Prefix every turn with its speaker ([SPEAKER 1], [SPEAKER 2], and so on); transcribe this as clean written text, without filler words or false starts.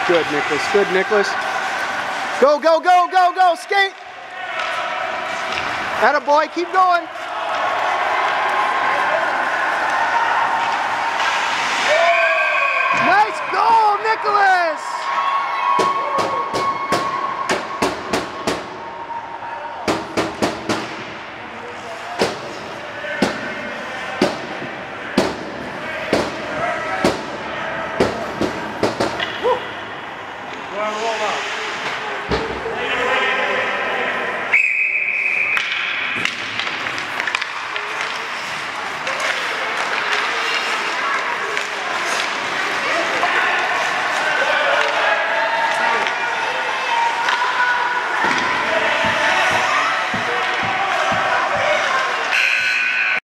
[SPEAKER 1] Good, Nicholas. Good, Nicholas. Go, go, go, go, go. Skate. Atta boy, keep going. Nice goal, Nicholas.